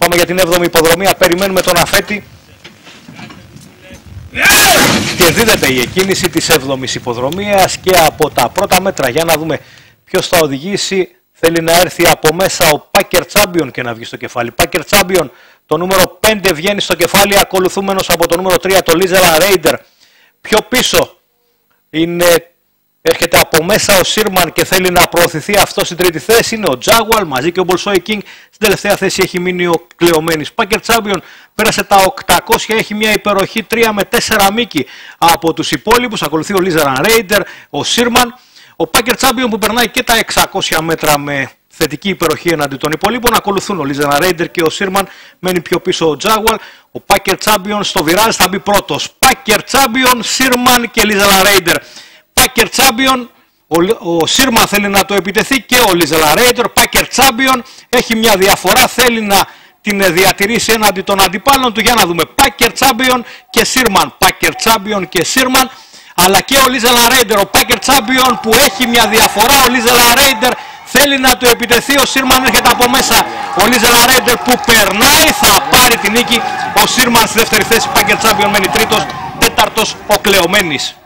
Πάμε για την 7η υποδρομία. Περιμένουμε τον αφέτη. Και δίδεται η εκκίνηση της 7ης υποδρομίας και από τα πρώτα μέτρα. Για να δούμε ποιος θα οδηγήσει. Θέλει να έρθει από μέσα ο Packer Champion και να βγει στο κεφάλι. Packer Champion, το νούμερο 5 βγαίνει στο κεφάλι, ακολουθούμενος από το νούμερο 3, το Lizera Raider. Πιο πίσω έρχεται από μέσα ο Σίρμαν και θέλει να προωθηθεί αυτό στην τρίτη θέση. Είναι ο Jaguar μαζί και ο Bolshoi King. Στην τελευταία θέση έχει μείνει ο Κλεωμένης. Packer Champion πέρασε τα 800, έχει μια υπεροχή 3 με 4 μήκη από τους υπόλοιπους. Ακολουθεί ο Lizera Raider, ο Σίρμαν. Ο Packer Champion που περνάει και τα 600 μέτρα με θετική υπεροχή εναντί των υπολείπων. Ακολουθούν ο Lizera Raider και ο Σίρμαν. Μένει πιο πίσω ο Jaguar. Ο Packer Champion στο βιράζ θα μπει πρώτος. Packer Champion, Σίρμαν και Lizera Raider. Packer Champion, ο Σίρμαν θέλει να το επιτεθεί και ο Lizera Raider. Packer Champion έχει μια διαφορά, θέλει να την διατηρήσει έναντι των αντιπάλων του. Για να δούμε. Packer Champion και Σίρμαν. Packer Champion και Σίρμαν. Αλλά και ο Lizera Raider, ο Packer Champion που έχει μια διαφορά. Ο Lizera Raider θέλει να το επιτεθεί. Ο Σίρμαν έρχεται από μέσα. Ο Lizera Raider που περνάει θα πάρει την νίκη. Ο Σίρμαν στη δεύτερη θέση. Packer Champion μένει τρίτος. Τέταρτος ο Κλεωμένης.